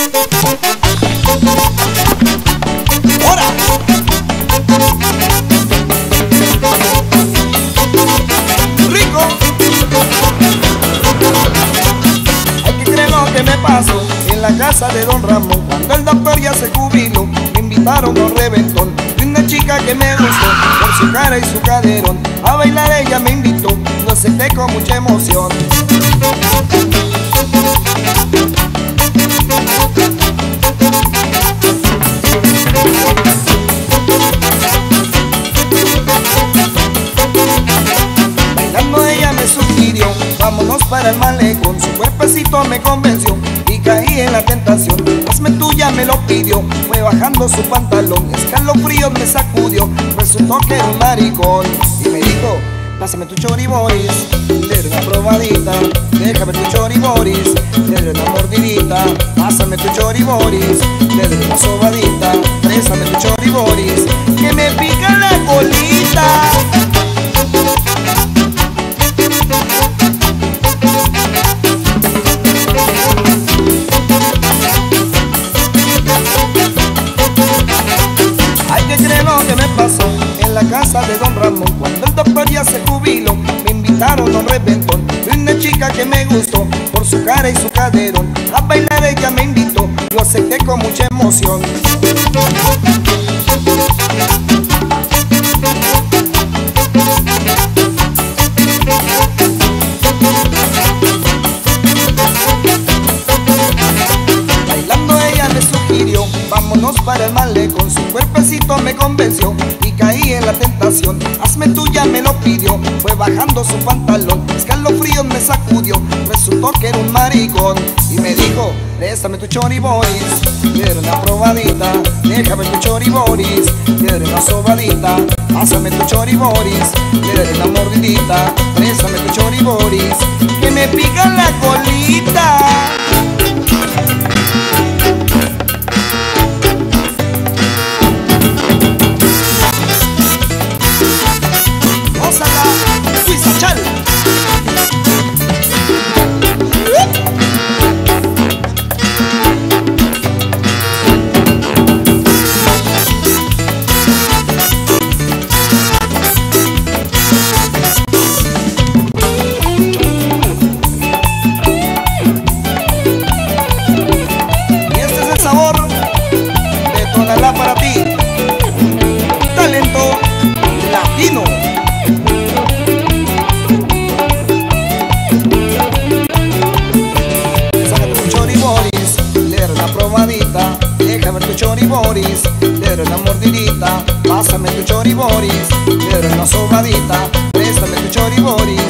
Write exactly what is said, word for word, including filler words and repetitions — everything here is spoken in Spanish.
¡Hora! ¡Rico! Hay que creer lo que me pasó en la casa de Don Ramón. Cuando el doctor ya se jubiló, me invitaron a un reventón de una chica que me gustó por su cara y su caderón. A bailar ella me invitó, lo acepté con mucha emoción. Bailando ella me sugirió, vámonos para el malecón. Su cuerpecito me convenció y caí en la tentación. Hazme tuya me lo pidió, fue bajando su pantalón. Escalofríos me sacudió, resultó que era un maricón. Y me dijo, pásame tu choriboris, le doy una probadita. Déjame tu choriboris, le doy una mordidita. Pásame tu choriboris, le doy una sobadita. Présame tu choriboris, que me pica la colita. Hay que creer lo que me pasó en la casa de Don Ramón. Cuando el doctor ya se jubiló, me invitaron a un reventón de una chica que me gustó por su cara y su caderón. A bailar ella me invitó, lo acepté con mucha emoción. Bailando ella me sugirió, vámonos para el malecón. Su cuerpecito me convenció y caí en la tentación. Hazme tuya me lo pidió, fue bajando su pantalón. Escalofríos me sacudió, resultó que era un maricón. Y me dijo, préstame tu choriboris, le doy una probadita. Déjame tu choriboris, le doy una sobadita. Pásame tu choriboris, le doy una mordidita. Préstame tu choriboris, que me pica la colita. Suiza Chal. Y este es el sabor de Tonalá para ti. Talento latino. Déjame tu choriboris, le doy una mordidita. Pásame tu choriboris, le doy una sobadita. Préstame tu choriboris,